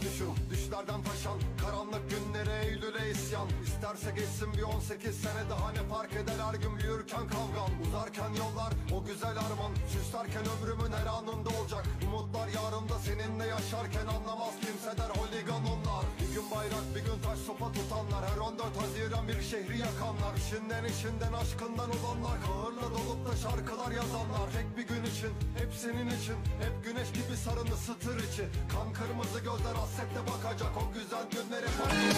dönüşüm, düşlerden taşan karanlık günlere, Eylül'e isyan. İsterse geçsin bir 18 sene daha, ne fark eder her gün büyürken kavgan. Uzarken yollar o güzel arman, süslerken ömrümün her anında olacak. Umutlar yarında seninle yaşarken, anlamaz kimse der holigan onlar. Bir gün bayrak bir gün taş sopa tutanlar, her 14 Haziran bir şehri yakanlar. İçinden aşkından olanlar, kahırla dolup da şarkılar yazanlar. Tek bir gün için, hep senin için, hep güneş gibi sarını sıtır içi. Kan kırmızı gözler hasretle bakacak o güzel günlere.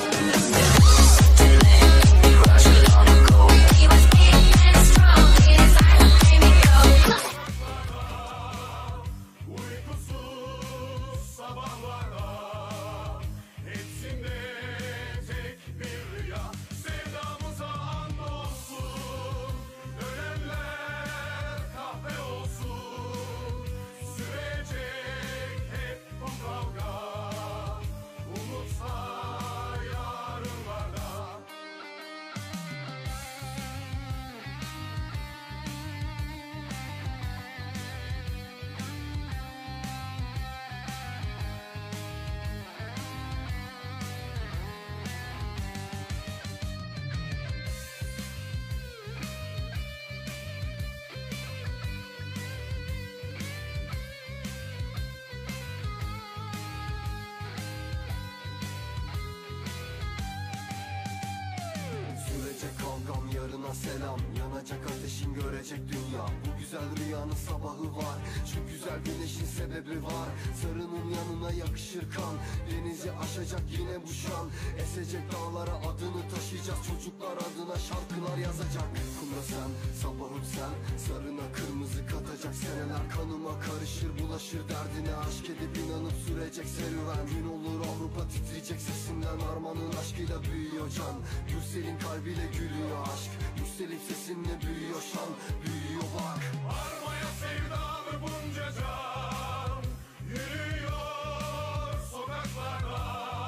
Yarına selam, yanacak ateşin görecek dünya. Bu güzel rüyanın sabahı var, şu güzel güneşin sebebi var. Sarının yanına yakışır kan, denizi aşacak yine bu şan. Esecek dağlara adını taşıyacağız, çocuklar adına şarkılar yazacak. Kumda sen, sabahım sen, sarına kırmızı katacak. Seneler kanıma karışır, bulaşır derdine. Aşk edip inanıp sürecek serüven. Gün olur Avrupa titreyecek sesinden, armanın aşkıyla büyüyor can. Gülsel'in kalbiyle gülüyor aşk, yükselip sesinle büyüyor şan, büyüyor bak. Armaya sevdalı bunca can, yürüyor sokaklarda,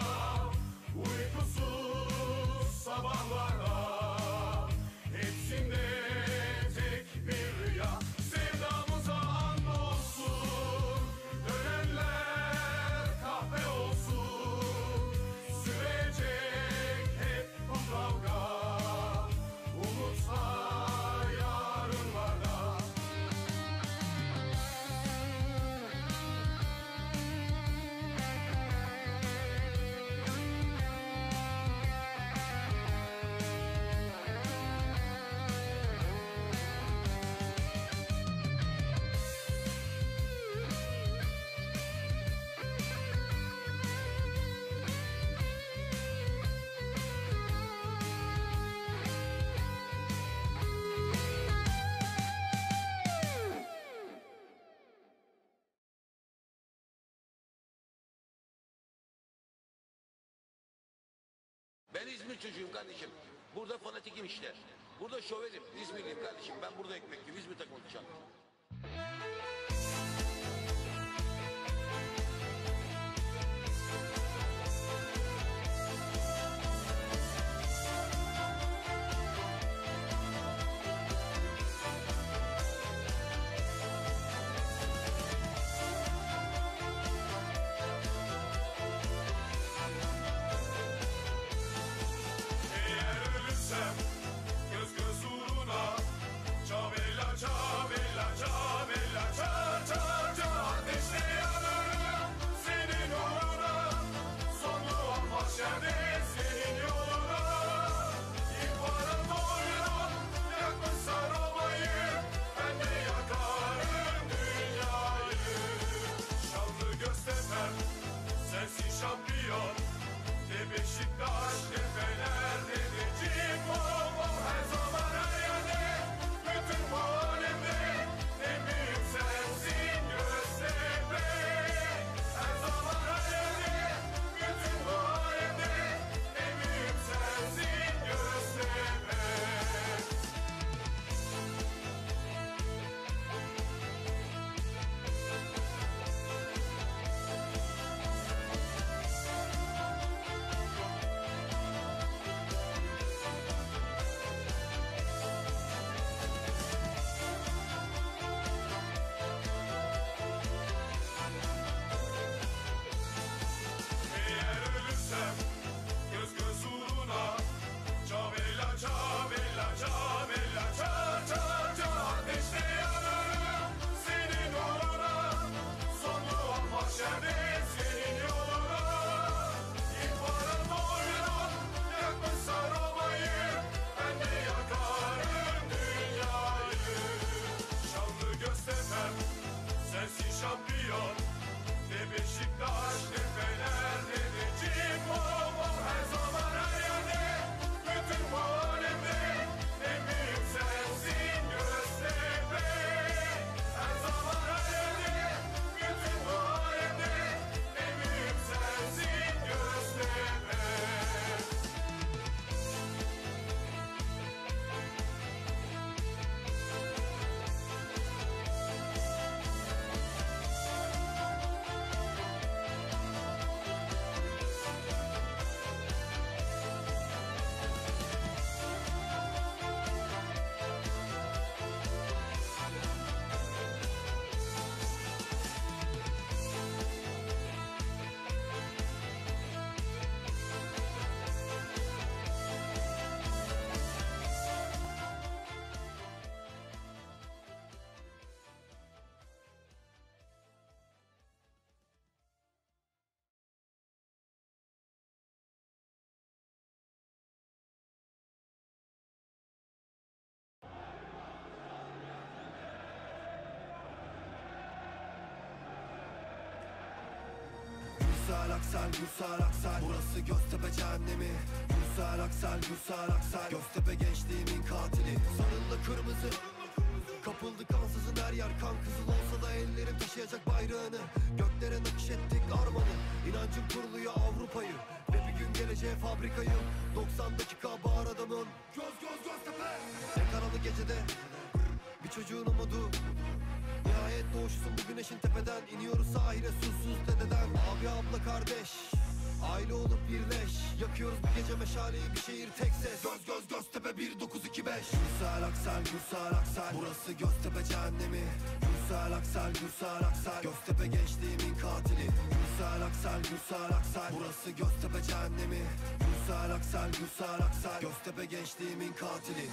uykusuz sabahlarda. Hepsinde tek bir rüya, sevdamıza andolsun. Dönenler kahve olsun, sürecek hep bu kavga. Umutsa yarınlarda. Ben İzmir çocuğuyum kardeşim. Burada fanatikim işte. Burada şovenim. İzmirliyim kardeşim. Ben burada ekmek yiyeyim. İzmir'de konuşacağım. Göz göz uğruna, çavella çavella çavella çavella. Aksel, Gürsel Aksel, burası Göztepe cehennemi. Gürsel Aksel, Gürsel Aksel, Göztepe gençliğimin katili. Sarılla kırmızı, kapıldı kansızın her yer. Kan kızıl olsa da ellerim taşıyacak bayrağını. Göklere nakış ettik armanı. İnancım kuruluyor Avrupa'yı ve bir gün geleceğe fabrikayım. 90 dakika bağır adamın. Göz göz Göztepe. Ne karanlık gecede bir çocuğun umudu. Nihayet doğuşsun bu güneşin tepeden. İniyoruz sahile susuz dededen. Abi abla kardeş, aile olup birleş. Yakıyoruz bu gece meşaleyi, bir şehir tek ses. Göz göz Göztepe 1925. Gürsel Aksel, Gürsel Aksel, burası Göztepe cehennemi. Gürsel Aksel, Gürsel Aksel, Göztepe gençliğimin katili. Gürsel Aksel, Gürsel Aksel, burası Göztepe cehennemi. Gürsel Aksel, Gürsel Aksel, Göztepe gençliğimin katili.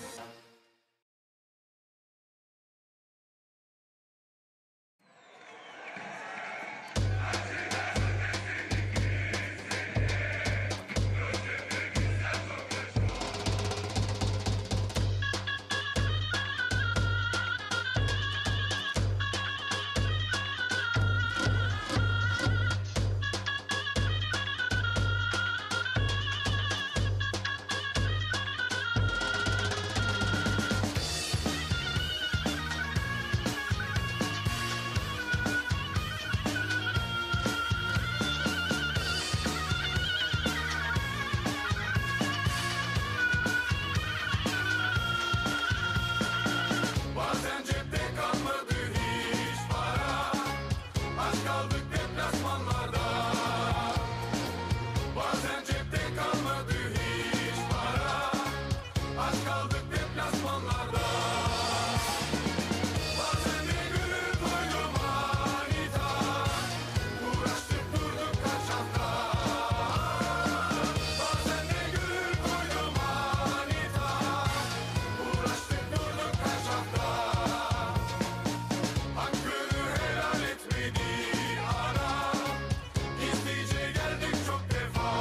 Bazen cepte kalmadı hiç para, aç kaldık deplasmanlarda. Bazen cepte kalmadı hiç para, aç kaldık deplasmanlarda. Bazen de gönül koydum aniden, uğraştık durduk kaç hafta. Bazen de gönül koydum aniden, uğraştık durduk kaç hafta. Hakkını helal etmedi ana, gizlice geldik çok defa.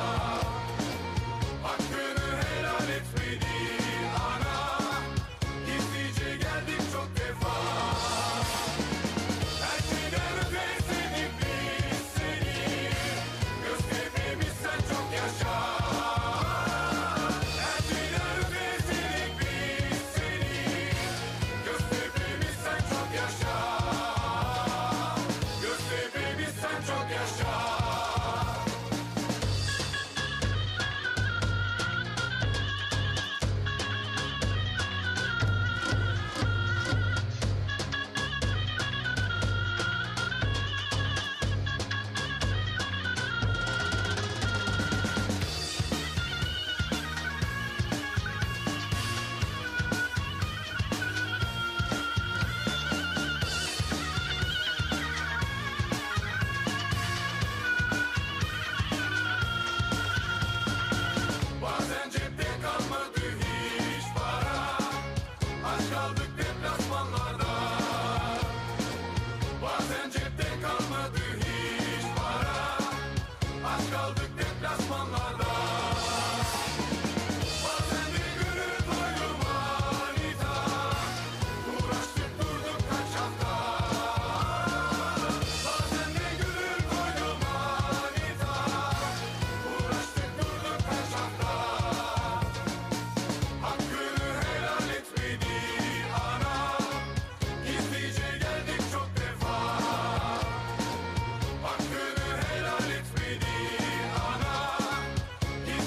Hakkını helal etmedi ana, gizlice geldik çok defa. Her şeyden öte sevdik biz seni, Göztepe'miz sen çok yaşa. Her şeyden öte sevdik biz seni, Göztepe'miz sen çok yaşa. Göztepe'miz sen çok yaşa. Bazen cepte kalmadı hiç para, aç kaldık deplasmanlarda. Bazen cepte kalmadı hiç para, aç kaldık deplasmanlarda. Bazen de gönül koydum aniden, uğraştık durduk kaç hafta. Bazen de gönül koydum aniden, uğraştık durduk kaç hafta. Hakkını helal etmedi ana, gizlice geldik çok defa. Hakkını helal etmedi ana,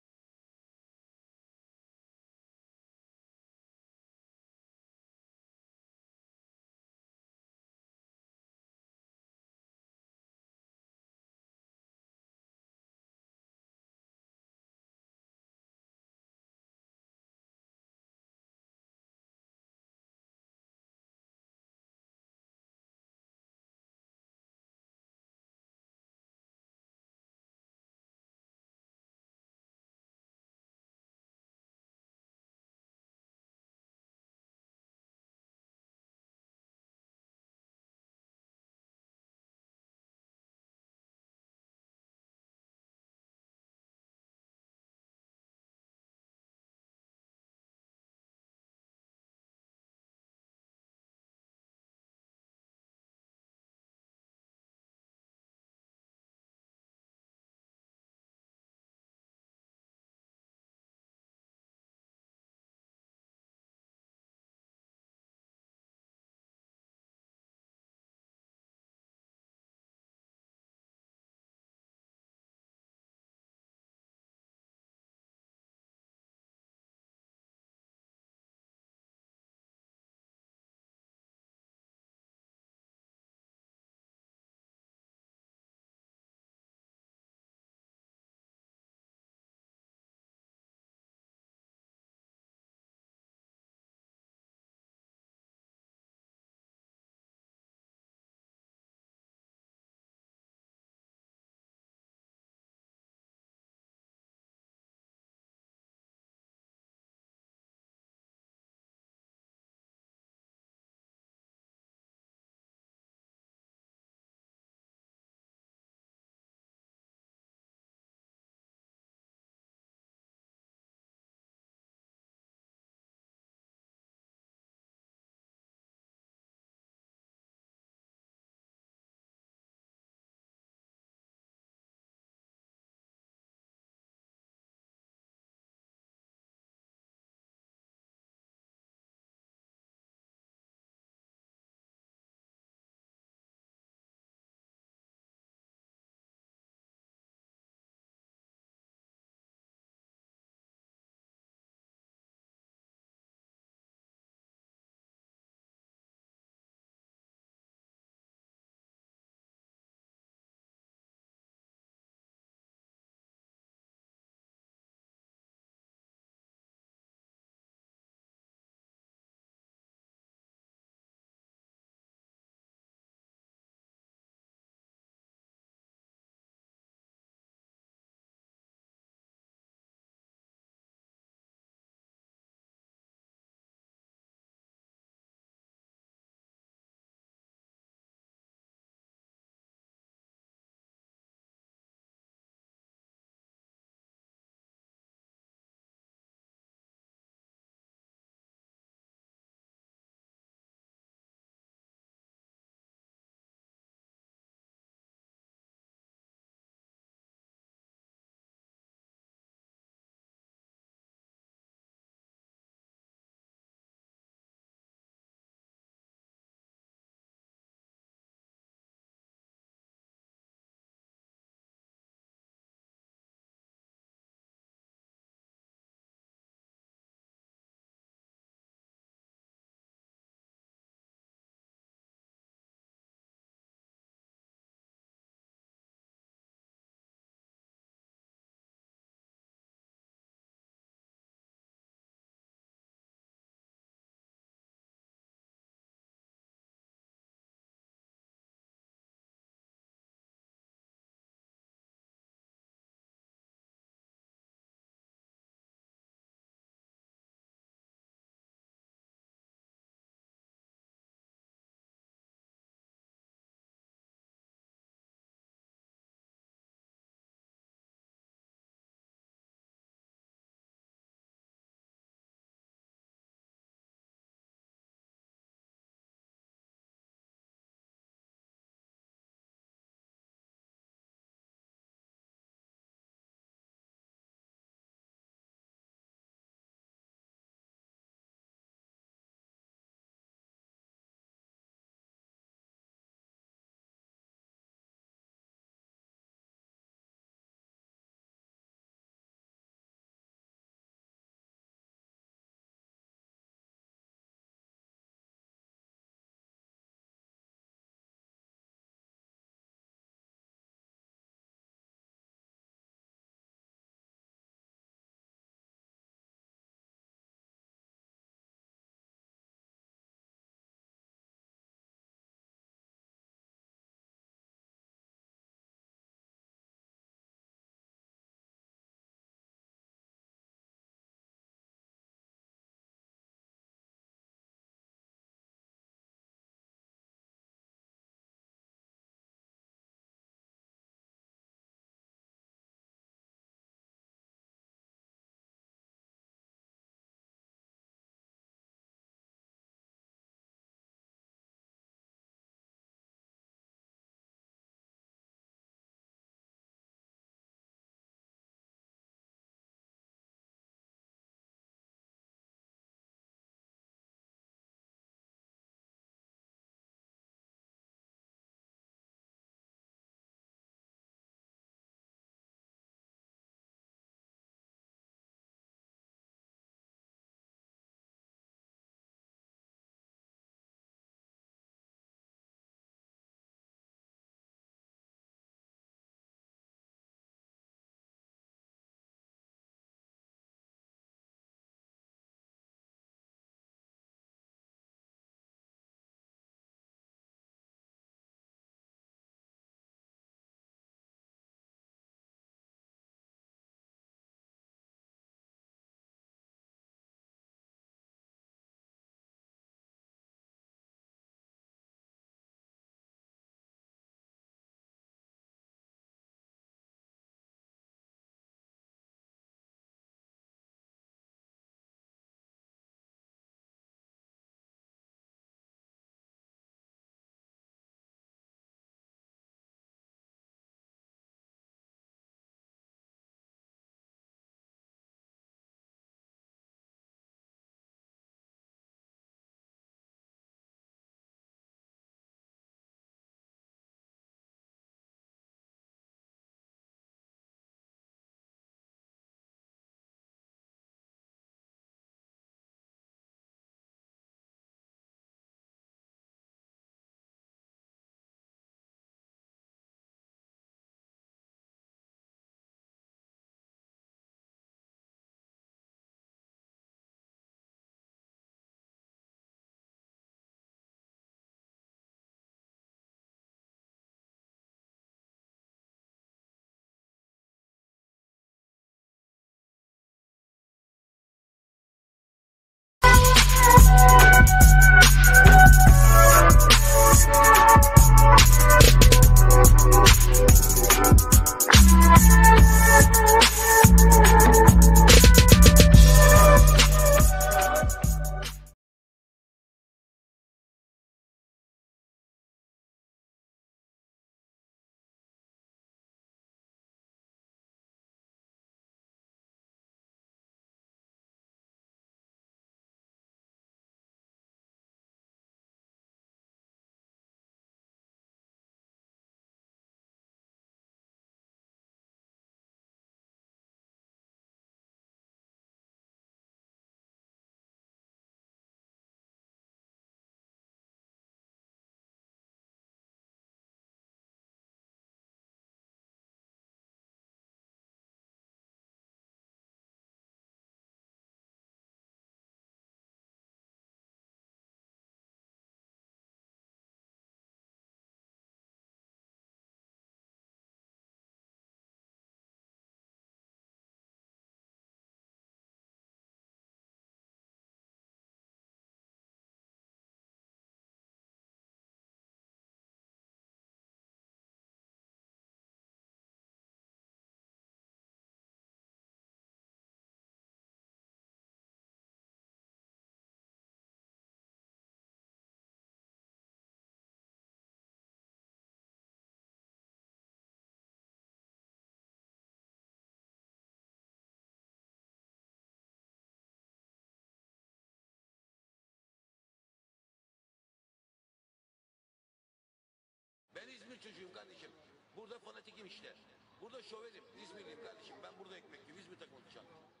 Ben İzmir çocuğuyum kardeşim. Burada fanatikim işte. Burada şovenim. İzmirliyim kardeşim. Ben burada ekmekliyim. İzmir takımı tutacağım.